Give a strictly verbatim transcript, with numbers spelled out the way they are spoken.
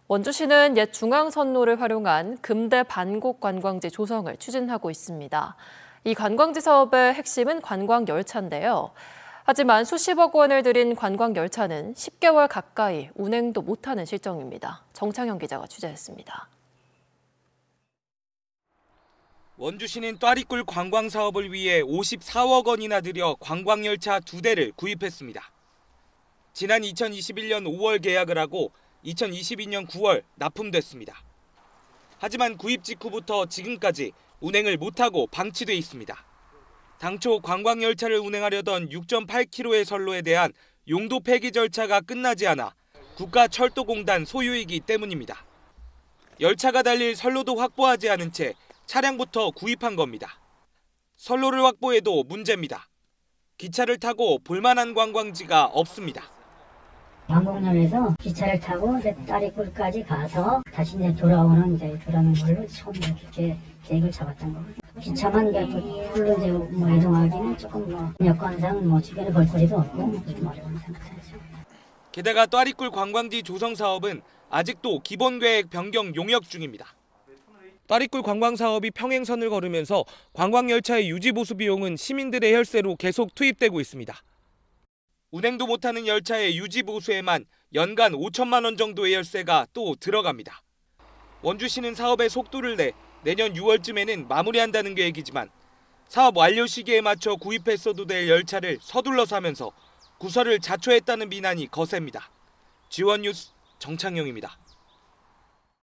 원주시는 옛 중앙선로를 활용한 금대 반곡 관광지 조성을 추진하고 있습니다. 이 관광지 사업의 핵심은 관광열차인데요. 하지만 수십억 원을 들인 관광열차는 십 개월 가까이 운행도 못하는 실정입니다. 정창현 기자가 취재했습니다. 원주시는 따리꿀 관광 사업을 위해 오십사억 원이나 들여 관광열차 두 대를 구입했습니다. 지난 이천이십일 년 오월 계약을 하고 이천이십이 년 구월 납품됐습니다. 하지만 구입 직후부터 지금까지 운행을 못하고 방치돼 있습니다. 당초 관광열차를 운행하려던 육 점 팔 킬로미터의 선로에 대한 용도 폐기 절차가 끝나지 않아 국가철도공단 소유이기 때문입니다. 열차가 달릴 선로도 확보하지 않은 채 차량부터 구입한 겁니다. 선로를 확보해도 문제입니다. 기차를 타고 볼만한 관광지가 없습니다. 방곡역에서 기차를 타고 이제 따리꿀까지 가서 다시 이제 돌아오는 이제 그런 걸로 처음 이렇게 계획을 잡았던 거거든요. 기차만 풀로 이제 뭐 이동하기는 조금 뭐 여건상 뭐 주변에 볼거리도 없고 좀 어려운 상태죠. 게다가 따리꿀 관광지 조성 사업은 아직도 기본 계획 변경 용역 중입니다. 따리꿀 관광 사업이 평행선을 걸으면서 관광열차의 유지 보수 비용은 시민들의 혈세로 계속 투입되고 있습니다. 운행도 못하는 열차의 유지 보수에만 연간 오천만 원 정도의 열세가 또 들어갑니다. 원주시는 사업의 속도를 내 내년 유월쯤에는 마무리한다는 계획이지만 사업 완료 시기에 맞춰 구입했어도 될 열차를 서둘러서 하면서 구설을 자초했다는 비난이 거셉니다. 지원 뉴스 정창영입니다.